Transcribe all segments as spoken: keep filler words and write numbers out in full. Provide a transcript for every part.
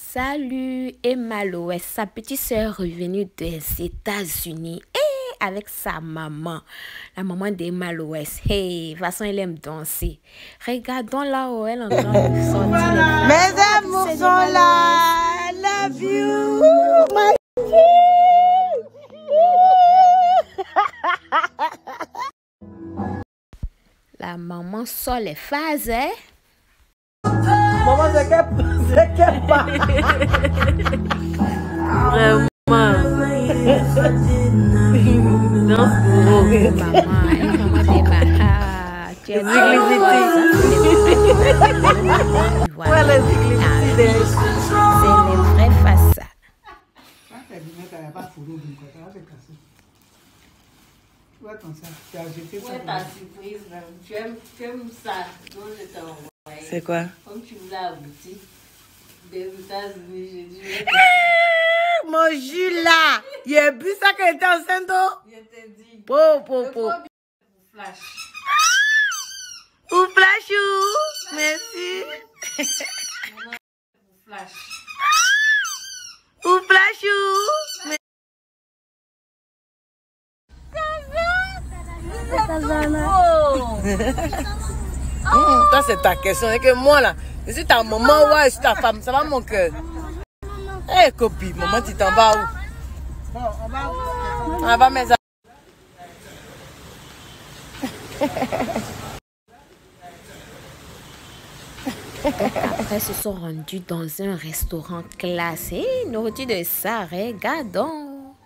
Salut, Emma Loès, sa petite sœur revenue des États-Unis et avec sa maman, la maman d'Emma Loès. Hey, de toute façon, elle aime danser. Regardons là-haut, elle est en train de sortir. Voilà. Mes amours sont là. I love you, my La maman sort les phases, hein? Maman, c'est qu'elle qu'elle pas. Vraiment. Danse gros. Maman, maman démarre. Tu es Voilà les cyclistes. C'est les vrais façades. Ouais, comme ça. Tu as jeté ça. Ouais, ta surprise, là. Tu aimes, tu aimes ça, donc je t'ai envoyé. C'est quoi? Comme tu voulais à la boutique des États-Unis, j'ai dit. Mon Jules là, il a bu ça quand il était enceinte. Je t'ai dit. Po, po, po. Pour flash. Ou flashou. Merci. Pour flash. Ou flashou. Mmh, ça c'est ta question. Et que moi là, je suis ta maman, ouais, je suis ta femme, ça va mon cœur. Eh hey, copine, maman, tu t'en vas où? Bon, on va où? On va mes amis. Après, ils se sont rendus dans un restaurant classé. Nourriture de ça, regardons.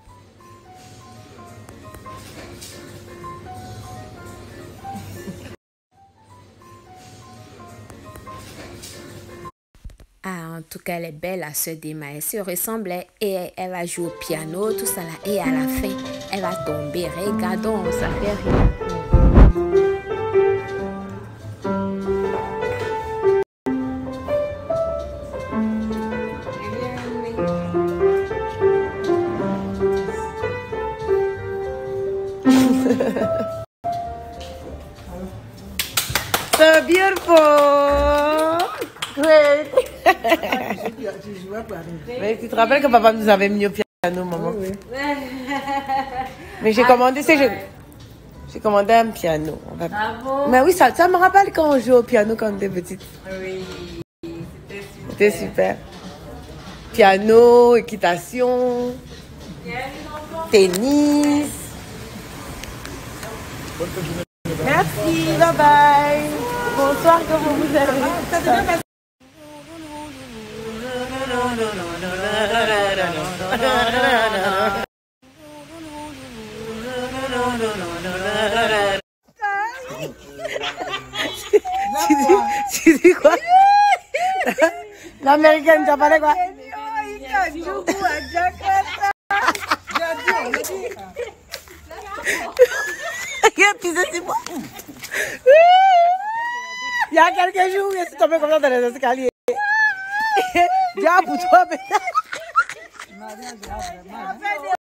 Ah, en tout cas, elle est belle, la sœur d'Emma. Elle se ressemble et elle va jouer au piano, tout ça là. Et à la fin, elle va tomber. Regardons, ça fait rien. So beautiful. Great. Mais tu te rappelles que papa nous avait mis au piano, maman? Oui. Mais j'ai commandé, c'est je... j'ai commandé un piano. Va... Ah bon? Mais oui, ça, ça me rappelle quand on jouait au piano quand on était petite. Oui, c'était super. C'était super. Piano, équitation, tennis. Merci, bye bye. Bonsoir, comment vous allez? Tu dis, tu dis quoi? L'américaine, tu as parlé quoi? Il y a quelques jours, je suis tombée comme ça dans les escaliers. Diable pour toi,